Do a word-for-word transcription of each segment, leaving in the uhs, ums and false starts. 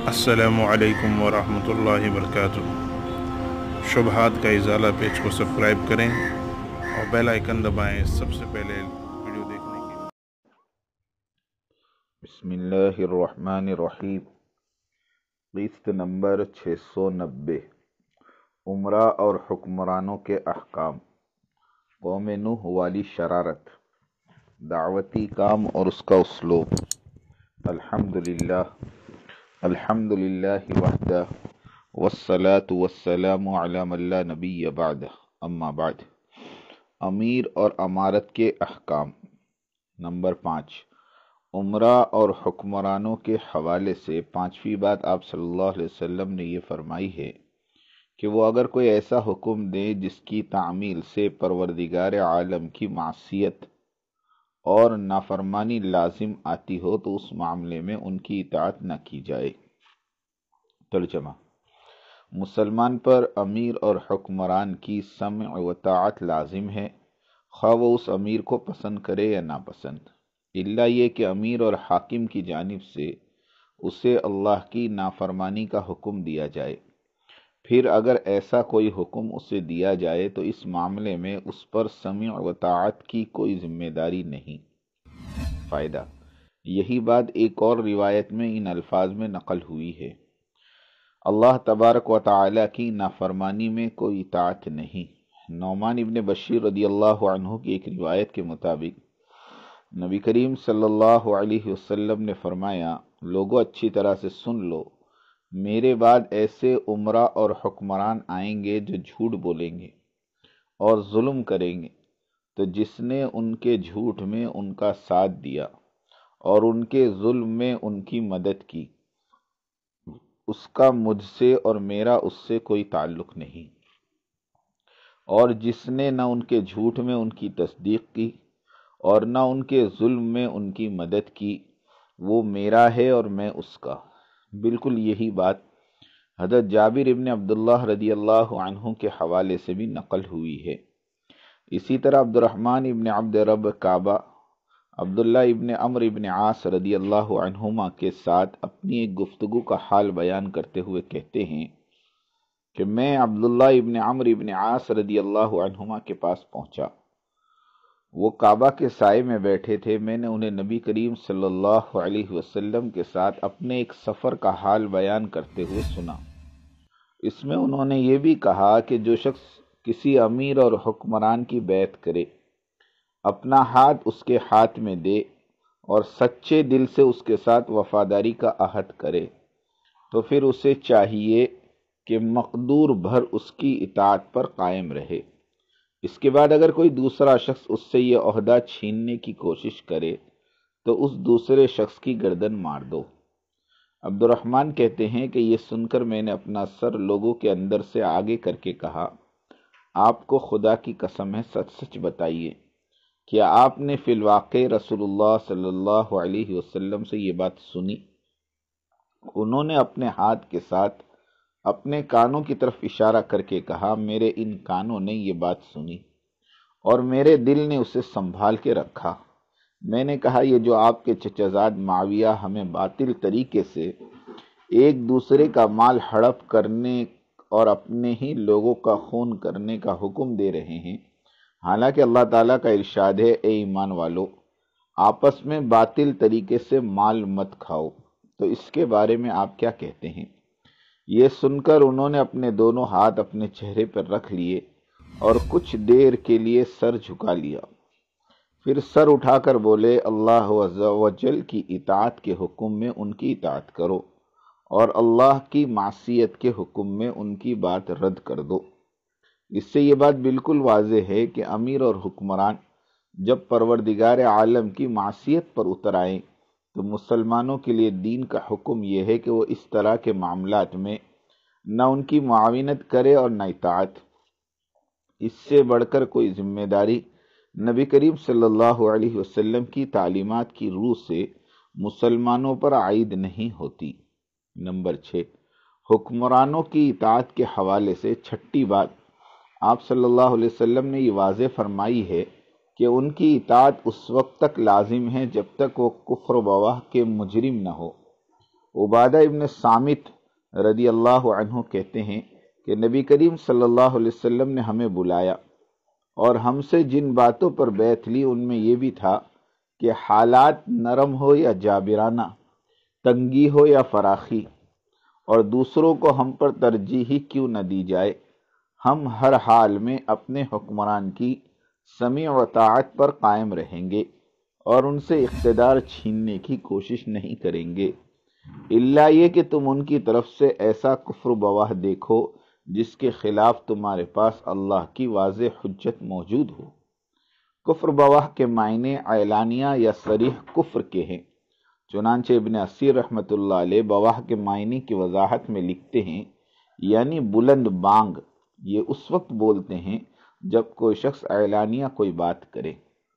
السلام علیکم ورحمۃ اللہ وبرکاتہ۔ شبہات کا ازالہ پیج کو سبسکرائب کریں اور بیل آئیکن دبائیں سب سے پہلے ویڈیو دیکھنے کے لیے۔ بسم اللہ الرحمن الرحیم۔ قسط نمبر چھ سو نبے، عمرہ اور حکمرانوں کے احکام۔ قوم نوح والی شرارت، دعوتی کام اور اس کا اسلوب۔ الحمدللہ الحمد للہ وحدہ والصلاة والسلام علی من لا نبی بعدہ، اما بعد۔ امیر اور امارت کے احکام۔ نمبر پانچ، عمرہ اور حکمرانوں کے حوالے سے پانچویں بات آپ صلی اللہ علیہ وسلم نے یہ فرمائی ہے کہ وہ اگر کوئی ایسا حکم دیں جس کی تعمیل سے پروردگار عالم کی معصیت اور نافرمانی لازم آتی ہو تو اس معاملے میں ان کی اطاعت نہ کی جائے۔ ترجمہ: مسلمان پر امیر اور حکمران کی سمع و طاعت لازم ہے، خواہ وہ اس امیر کو پسند کرے یا ناپسند، الا یہ کہ امیر اور حاکم کی جانب سے اسے اللہ کی نافرمانی کا حکم دیا جائے۔ پھر اگر ایسا کوئی حکم اسے دیا جائے تو اس معاملے میں اس پر سمع و طاعت کی کوئی ذمہ داری نہیں۔ فائدہ: یہی بات ایک اور روایت میں ان الفاظ میں نقل ہوئی ہے: اللہ تبارک و تعالی کی نافرمانی میں کوئی اطاعت نہیں۔ نعمان ابن بشیر رضی اللہ عنہ کی ایک روایت کے مطابق نبی کریم صلی اللہ علیہ وسلم نے فرمایا: لوگوں اچھی طرح سے سن لو، میرے بعد ایسے عمرہ اور حکمران آئیں گے جو جھوٹ بولیں گے اور ظلم کریں گے، تو جس نے ان کے جھوٹ میں ان کا ساتھ دیا اور ان کے ظلم میں ان کی مدد کی، اس کا مجھ سے اور میرا اس سے کوئی تعلق نہیں، اور جس نے نہ ان کے جھوٹ میں ان کی تصدیق کی اور نہ ان کے ظلم میں ان کی مدد کی، وہ میرا ہے اور میں اس کا۔ بالکل یہی بات حضرت جابر ابن عبداللہ رضی اللہ عنہ کے حوالے سے بھی نقل ہوئی ہے۔ اسی طرح عبد الرحمن ابن عبد رب کعبہ عبداللہ ابن عمرو ابن عاص رضی اللہ عنہما کے ساتھ اپنی ایک گفتگو کا حال بیان کرتے ہوئے کہتے ہیں کہ میں عبداللہ ابن عمرو ابن عاص رضی اللہ عنہما کے پاس پہنچا۔ وہ کعبہ کے سائے میں بیٹھے تھے۔ میں نے انہیں نبی کریم صلی اللہ علیہ وسلم کے ساتھ اپنے ایک سفر کا حال بیان کرتے ہوئے سنا۔ اس میں انہوں نے یہ بھی کہا کہ جو شخص کسی امیر اور حکمران کی بیعت کرے، اپنا ہاتھ اس کے ہاتھ میں دے اور سچے دل سے اس کے ساتھ وفاداری کا عہد کرے، تو پھر اسے چاہیے کہ مقدور بھر اس کی اطاعت پر قائم رہے۔ اس کے بعد اگر کوئی دوسرا شخص اس سے یہ عہدہ چھیننے کی کوشش کرے تو اس دوسرے شخص کی گردن مار دو۔ عبد الرحمن کہتے ہیں کہ یہ سن کر میں نے اپنا سر لوگوں کے اندر سے آگے کر کے کہا: آپ کو خدا کی قسم ہے، سچ سچ بتائیے، کیا آپ نے فی الواقع رسول اللہ صلی اللہ علیہ وسلم سے یہ بات سنی؟ انہوں نے اپنے ہاتھ کے ساتھ اپنے کانوں کی طرف اشارہ کر کے کہا: میرے ان کانوں نے یہ بات سنی اور میرے دل نے اسے سنبھال کے رکھا۔ میں نے کہا: یہ جو آپ کے چچا زاد معاویہ ہمیں باطل طریقے سے ایک دوسرے کا مال ہڑپ کرنے اور اپنے ہی لوگوں کا خون کرنے کا حکم دے رہے ہیں، حالانکہ اللہ تعالیٰ کا ارشاد ہے: اے ایمان والو، آپس میں باطل طریقے سے مال مت کھاؤ، تو اس کے بارے میں آپ کیا کہتے ہیں؟ یہ سن کر انہوں نے اپنے دونوں ہاتھ اپنے چہرے پر رکھ لیے اور کچھ دیر کے لیے سر جھکا لیا، پھر سر اٹھا کر بولے: اللہ عز و جل کی اطاعت کے حکم میں ان کی اطاعت کرو اور اللہ کی معصیت کے حکم میں ان کی بات رد کر دو۔ اس سے یہ بات بالکل واضح ہے کہ امیر اور حکمران جب پروردگار عالم کی معصیت پر اتر آئیں تو مسلمانوں کے لیے دین کا حکم یہ ہے کہ وہ اس طرح کے معاملات میں نہ ان کی معاونت کرے اور نہ اطاعت۔ اس سے بڑھ کر کوئی ذمہ داری نبی کریم صلی اللہ علیہ وسلم کی تعلیمات کی روح سے مسلمانوں پر عائد نہیں ہوتی۔ نمبر چھ، حکمرانوں کی اطاعت کے حوالے سے چھٹی بات آپ صلی اللہ علیہ وسلم نے یہ واضح فرمائی ہے کہ ان کی اطاعت اس وقت تک لازم ہے جب تک وہ کفر و بواہ کے مجرم نہ ہو۔ عبادہ ابن صامت رضی اللہ عنہ کہتے ہیں کہ نبی کریم صلی اللہ علیہ وسلم نے ہمیں بلایا اور ہم سے جن باتوں پر بیعت لی ان میں یہ بھی تھا کہ حالات نرم ہو یا جابرانہ، تنگی ہو یا فراخی، اور دوسروں کو ہم پر ترجیح ہی کیوں نہ دی جائے، ہم ہر حال میں اپنے حکمران کی سمع و طاعت پر قائم رہیں گے اور ان سے اقتدار چھیننے کی کوشش نہیں کریں گے، الا یہ کہ تم ان کی طرف سے ایسا کفر بواہ دیکھو جس کے خلاف تمہارے پاس اللہ کی واضح حجت موجود ہو۔ کفر بواہ کے معنی اعلانیہ یا صریح کفر کے ہیں، چنانچہ ابن اسیر رحمۃ اللہ علیہ بواہ کے معنی کی وضاحت میں لکھتے ہیں، یعنی بلند بانگ، یہ اس وقت بولتے ہیں جب کوئی شخص اعلانیہ کوئی بات کرے۔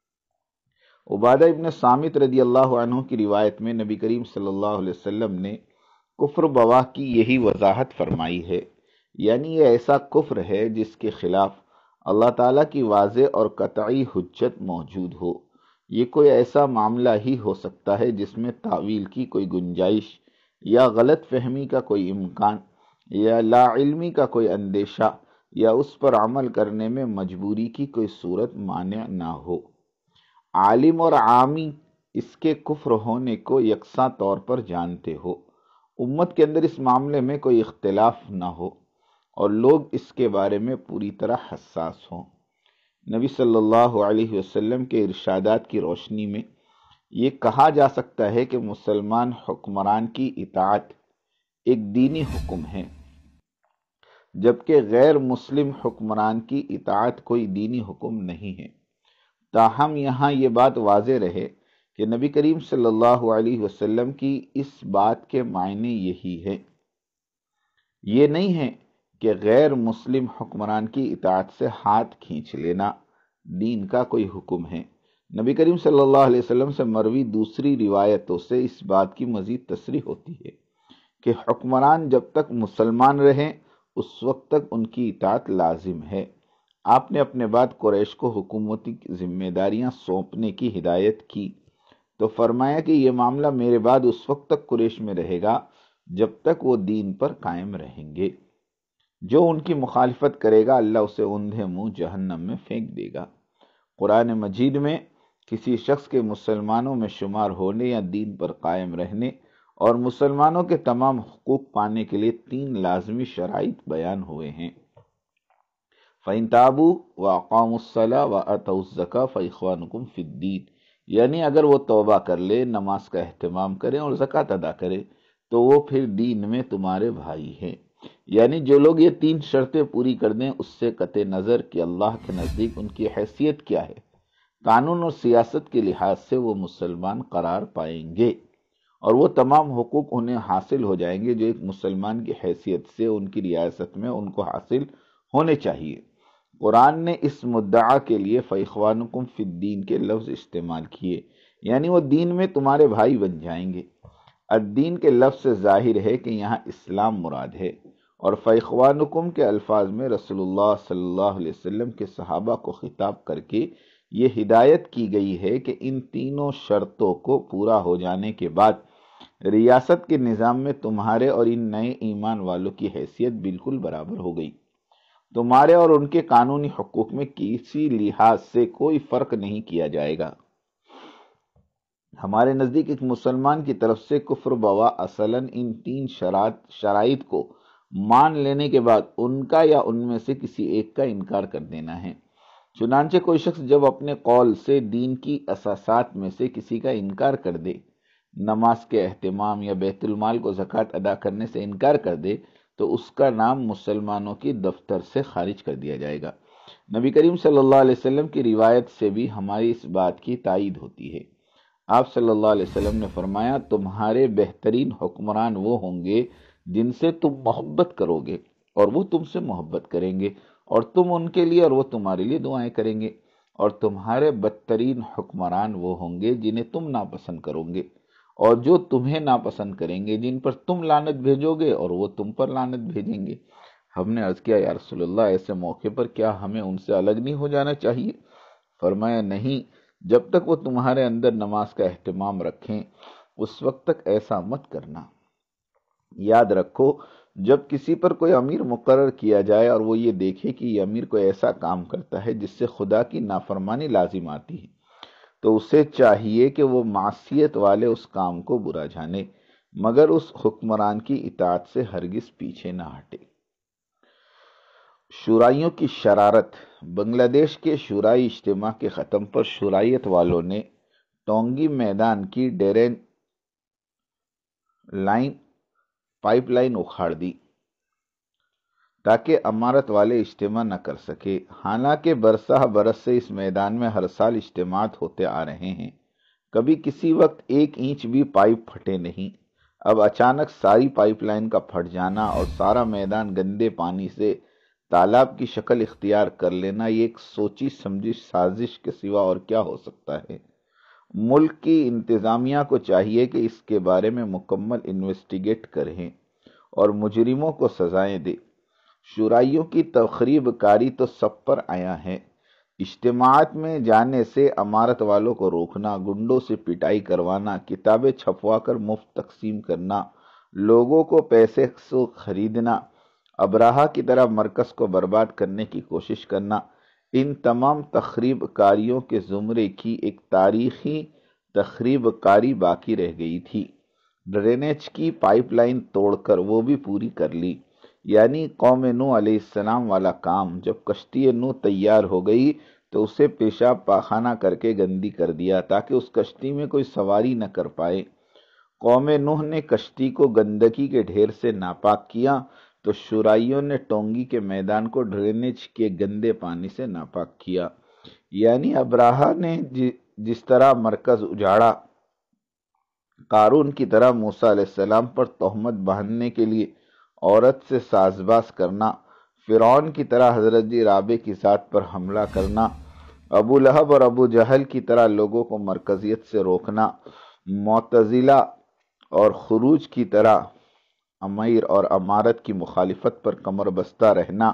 عبادہ ابن صامت رضی اللہ عنہ کی روایت میں نبی کریم صلی اللہ علیہ وسلم نے کفر بواہ کی یہی وضاحت فرمائی ہے، یعنی یہ ایسا کفر ہے جس کے خلاف اللہ تعالیٰ کی واضح اور قطعی حجت موجود ہو۔ یہ کوئی ایسا معاملہ ہی ہو سکتا ہے جس میں تاویل کی کوئی گنجائش یا غلط فہمی کا کوئی امکان یا لا علمی کا کوئی اندیشہ یا اس پر عمل کرنے میں مجبوری کی کوئی صورت مانع نہ ہو۔ عالم اور عامی اس کے کفر ہونے کو یکساں طور پر جانتے ہو، امت کے اندر اس معاملے میں کوئی اختلاف نہ ہو اور لوگ اس کے بارے میں پوری طرح حساس ہوں۔ نبی صلی اللہ علیہ وسلم کے ارشادات کی روشنی میں یہ کہا جا سکتا ہے کہ مسلمان حکمران کی اطاعت ایک دینی حکم ہے، جبکہ غیر مسلم حکمران کی اطاعت کوئی دینی حکم نہیں ہے۔ تاہم یہاں یہ بات واضح رہے کہ نبی کریم صلی اللہ علیہ وسلم کی اس بات کے معنی یہی ہے، یہ نہیں ہے کہ غیر مسلم حکمران کی اطاعت سے ہاتھ کھینچ لینا دین کا کوئی حکم ہے۔ نبی کریم صلی اللہ علیہ وسلم سے مروی دوسری روایتوں سے اس بات کی مزید تصریح ہوتی ہے کہ حکمران جب تک مسلمان رہیں اس وقت تک ان کی اطاعت لازم ہے۔ آپ نے اپنے بعد قریش کو حکومتی ذمہ داریاں سونپنے کی ہدایت کی تو فرمایا کہ یہ معاملہ میرے بعد اس وقت تک قریش میں رہے گا جب تک وہ دین پر قائم رہیں گے۔ جو ان کی مخالفت کرے گا اللہ اسے اوندھے منہ جہنم میں پھینک دے گا۔ قرآن مجید میں کسی شخص کے مسلمانوں میں شمار ہونے یا دین پر قائم رہنے اور مسلمانوں کے تمام حقوق پانے کے لیے تین لازمی شرائط بیان ہوئے ہیں۔ فَإِن تَابُوا وَأَقَامُوا الصَّلَاةَ وَآتَوُا الزَّكَاةَ فَإِخْوَانُكُمْ فِي الدِّينِ، یعنی اگر وہ توبہ کر لے، نماز کا اہتمام کریں اور زکوٰۃ ادا کرے تو وہ پھر دین میں تمہارے بھائی ہیں۔ یعنی جو لوگ یہ تین شرطیں پوری کر دیں اس سے قطع نظر کہ اللہ کے نزدیک ان کی حیثیت کیا ہے، قانون اور سیاست کے لحاظ سے وہ مسلمان قرار پائیں گے اور وہ تمام حقوق انہیں حاصل ہو جائیں گے جو ایک مسلمان کی حیثیت سے ان کی ریاست میں ان کو حاصل ہونے چاہیے۔ قرآن نے اس مدعا کے لیے فَإِخْوَانُكُمْ فِي الدِّينِ کے لفظ استعمال کیے، یعنی وہ دین میں تمہارے بھائی بن جائیں گے۔ الدین کے لفظ سے ظاہر ہے کہ یہاں اسلام مراد ہے، اور فَإِخْوَانُكُمْ کے الفاظ میں رسول اللہ صلی اللہ علیہ وسلم کے صحابہ کو خطاب کر کے یہ ہدایت کی گئی ہے کہ ان تینوں شرطوں کو پورا ہو جانے کے بعد ریاست کے نظام میں تمہارے اور ان نئے ایمان والوں کی حیثیت بالکل برابر ہو گئی۔ تمہارے اور ان کے قانونی حقوق میں کسی لحاظ سے کوئی فرق نہیں کیا جائے گا۔ ہمارے نزدیک ایک مسلمان کی طرف سے کفر بوا اصلاً ان تین شرائط شرائط کو مان لینے کے بعد ان کا یا ان میں سے کسی ایک کا انکار کر دینا ہے۔ چنانچہ کوئی شخص جب اپنے قول سے دین کی اساسات میں سے کسی کا انکار کر دے، نماز کے اہتمام یا بیت المال کو زکوٰۃ ادا کرنے سے انکار کر دے تو اس کا نام مسلمانوں کی دفتر سے خارج کر دیا جائے گا۔ نبی کریم صلی اللہ علیہ وسلم کی روایت سے بھی ہماری اس بات کی تائید ہوتی ہے۔ آپ صلی اللہ علیہ وسلم نے فرمایا، تمہارے بہترین حکمران وہ ہوں گے جن سے تم محبت کرو گے اور وہ تم سے محبت کریں گے، اور تم ان کے لیے اور وہ تمہارے لیے دعائیں کریں گے، اور تمہارے بدترین حکمران وہ ہوں گے جنہیں تم ناپسند کرو گے اور جو تمہیں ناپسند کریں گے، جن پر تم لعنت بھیجو گے اور وہ تم پر لعنت بھیجیں گے۔ ہم نے عرض کیا، یا رسول اللہ، ایسے موقع پر کیا ہمیں ان سے الگ نہیں ہو جانا چاہیے؟ فرمایا، نہیں، جب تک وہ تمہارے اندر نماز کا اہتمام رکھیں اس وقت تک ایسا مت کرنا۔ یاد رکھو، جب کسی پر کوئی امیر مقرر کیا جائے اور وہ یہ دیکھے کہ یہ امیر کوئی ایسا کام کرتا ہے جس سے خدا کی نافرمانی لازم آتی ہے، تو اسے چاہیے کہ وہ معصیت والے اس کام کو برا جانے، مگر اس حکمران کی اطاعت سے ہرگز پیچھے نہ ہٹے۔ شورائیوں کی شرارت۔ بنگلہ دیش کے شورائی اجتماع کے ختم پر شورائیت والوں نے ٹونگی میدان کی ڈرین لائن پائپ لائن اکھاڑ دی تاکہ امارت والے اجتماع نہ کر سکے۔ حالانکہ برسہ برس سے اس میدان میں ہر سال اجتماعات ہوتے آ رہے ہیں، کبھی کسی وقت ایک انچ بھی پائپ پھٹے نہیں۔ اب اچانک ساری پائپ لائن کا پھٹ جانا اور سارا میدان گندے پانی سے تالاب کی شکل اختیار کر لینا، یہ ایک سوچی سمجھی سازش کے سوا اور کیا ہو سکتا ہے؟ ملک کی انتظامیہ کو چاہیے کہ اس کے بارے میں مکمل انویسٹیگیٹ کریں اور مجرموں کو سزائیں دے۔ شورائیوں کی تخریب کاری تو سب پر آیا ہے۔ اجتماعات میں جانے سے امارت والوں کو روکنا، گنڈوں سے پٹائی کروانا، کتابیں چھپوا کر مفت تقسیم کرنا، لوگوں کو پیسے سے خریدنا، ابراہا کی طرح مرکز کو برباد کرنے کی کوشش کرنا، ان تمام تخریب کاریوں کے زمرے کی ایک تاریخی تخریب کاری باقی رہ گئی تھی۔ ڈرینیج کی پائپ لائن توڑ کر وہ بھی پوری کر لی، یعنی قوم نوح علیہ السلام والا کام۔ جب کشتی نوح تیار ہو گئی تو اسے پیشاب پاخانہ کر کے گندی کر دیا تاکہ اس کشتی میں کوئی سواری نہ کر پائے۔ قوم نوح نے کشتی کو گندگی کے ڈھیر سے ناپاک کیا تو شورائیوں نے ٹونگی کے میدان کو ڈرینیج کے گندے پانی سے ناپاک کیا۔ یعنی ابراہا نے جس طرح مرکز اجاڑا، قارون کی طرح موسیٰ علیہ السلام پر تہمت باندھنے کے لیے عورت سے ساز باز کرنا، فرعون کی طرح حضرت جی رابع کی ذات پر حملہ کرنا، ابو لہب اور ابو جہل کی طرح لوگوں کو مرکزیت سے روکنا، معتزلہ اور خروج کی طرح امیر اور امارت کی مخالفت پر کمر بستہ رہنا،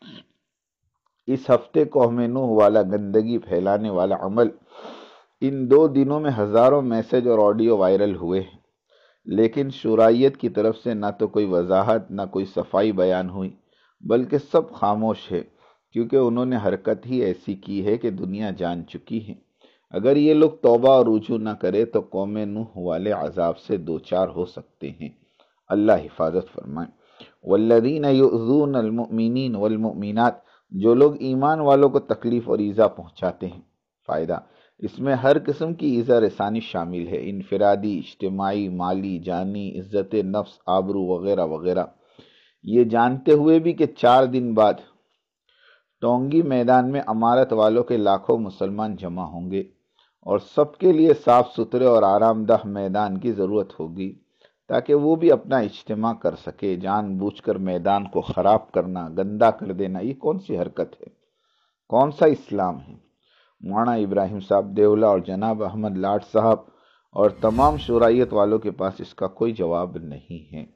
اس ہفتے قوم نوح والا گندگی پھیلانے والا عمل، ان دو دنوں میں ہزاروں میسج اور آڈیو وائرل ہوئے ہیں، لیکن شورائیت کی طرف سے نہ تو کوئی وضاحت نہ کوئی صفائی بیان ہوئی، بلکہ سب خاموش ہے، کیونکہ انہوں نے حرکت ہی ایسی کی ہے کہ دنیا جان چکی ہے۔ اگر یہ لوگ توبہ اور رجوع نہ کرے تو قوم نوح والے عذاب سے دوچار ہو سکتے ہیں۔ اللہ حفاظت فرمائے۔ والذین یؤذون المؤمنین والمؤمنات، جو لوگ ایمان والوں کو تکلیف اور ایذا پہنچاتے ہیں۔ فائدہ، اس میں ہر قسم کی ایذا رسانی شامل ہے، انفرادی، اجتماعی، مالی، جانی، عزت نفس، آبرو وغیرہ وغیرہ۔ یہ جانتے ہوئے بھی کہ چار دن بعد ٹونگی میدان میں امارت والوں کے لاکھوں مسلمان جمع ہوں گے اور سب کے لیے صاف ستھرے اور آرام دہ میدان کی ضرورت ہوگی تاکہ وہ بھی اپنا اجتماع کر سکے۔ جان بوجھ کر میدان کو خراب کرنا، گندا کر دینا، یہ کون سی حرکت ہے؟ کون سا اسلام ہے؟ مولانا ابراہیم صاحب دیولہ اور جناب احمد لاٹ صاحب اور تمام شورائیت والوں کے پاس اس کا کوئی جواب نہیں ہے۔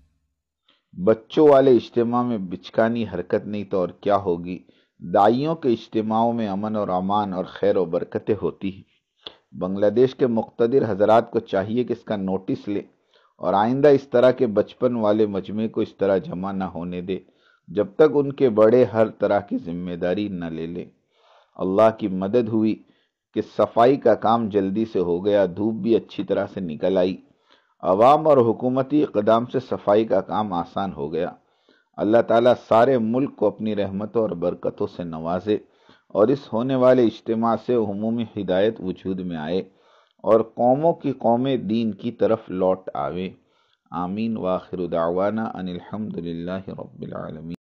بچوں والے اجتماع میں بچکانی حرکت نہیں تو اور کیا ہوگی؟ داعیوں کے اجتماعوں میں امن اور امان اور خیر و برکتیں ہوتی ہیں۔ بنگلہ دیش کے مقتدر حضرات کو چاہیے کہ اس کا نوٹس لیں اور آئندہ اس طرح کے بچپن والے مجمع کو اس طرح جمع نہ ہونے دے جب تک ان کے بڑے ہر طرح کی ذمہ داری نہ لے لیں۔ اللہ کی مدد ہوئی کہ صفائی کا کام جلدی سے ہو گیا، دھوپ بھی اچھی طرح سے نکل آئی، عوام اور حکومتی اقدام سے صفائی کا کام آسان ہو گیا۔ اللہ تعالیٰ سارے ملک کو اپنی رحمتوں اور برکتوں سے نوازے اور اس ہونے والے اجتماع سے عمومی ہدایت وجود میں آئے اور قوموں کی قومیں دین کی طرف لوٹ آویں۔ آمین۔ وآخر دعوانا ان الحمد للہ رب العالمین۔